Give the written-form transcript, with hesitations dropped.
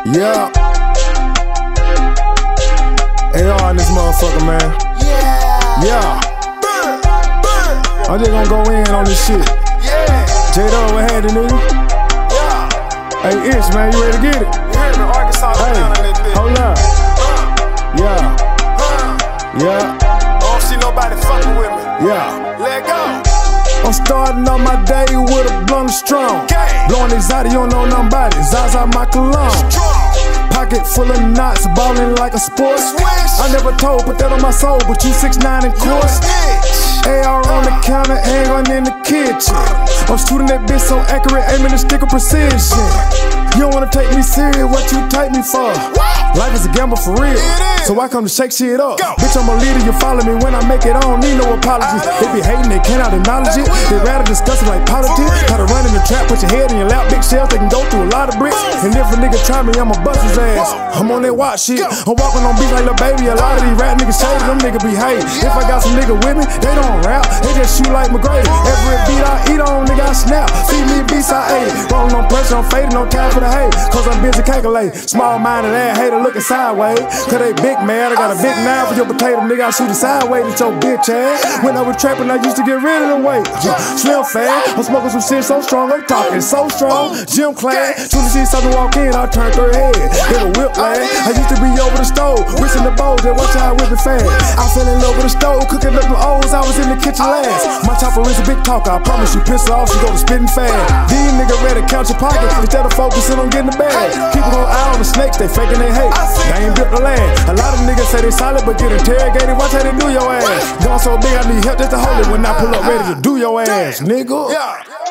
Yeah. AR in this motherfucker, man. Yeah. I'm just gonna go in on this shit. J-Dub, what had the nigga? Hey, Ish, man, you ready to get it? Hey, hold up. Yeah. I don't see nobody fucking with me. Yeah. Let go. I'm starting on my day with a blunt strong. Blowing exotic, you don't know nothing about it. Zaza my cologne. Pocket full of knots, ballin' like a sport. I never told, put that on my soul, but you 6'9" in court. AR on the counter, handgun in the kitchen. I'm shooting that bitch so accurate, aiming the stick of precision. You don't wanna take me serious, what you take me for? Life is a gamble for real, so I come to shake shit up. Bitch, I'm a leader, you follow me when I make it, I don't need no apologies. They be hating, they cannot acknowledge it. They rather discuss it like politics. How to run in the trap, put your head in your lap, big shells, they can go through a lot of bricks. And if a nigga try me, I'ma bust his ass. I'm on that watch shit, I'm walking on beats like Lil Baby. A lot of these rap niggas shady, them niggas be hating. If I got some nigga with me, they don't rap, they just shoot like McGrady. Every beat I eat on, nigga, I snap. See me beats I ate. Rolling on pressure, I'm fading, no time for the hate. Cause I'm busy calculating. Small-minded ass hater looking sideways. Cause they big man, I got a big knife for your potato, nigga. I shoot it sideways at your bitch ass. When I was trapping, I used to get rid of the weight. Slim fat, I'm smoking some shit so strong, I'm talking so strong. Gym class, soon as see something walk in, I turn third head. Hit a whip lad. I used to be over the stove, whistling the bowl, then watch how I whip it fast. I fell in love with the stove, cooking up the O's, I was in the kitchen last. My chopper is a big talker, I promise you, piss off, she go to spitting fast. These niggas ready to count your pocket instead of focusing on getting the bag. Keep an eye on the snakes, they faking they hate. They ain't built the land. A lot of niggas say they solid, but get interrogated. Watch how they do your ass. Going so big, I need help just to hold it when I pull up ready to do your ass, nigga.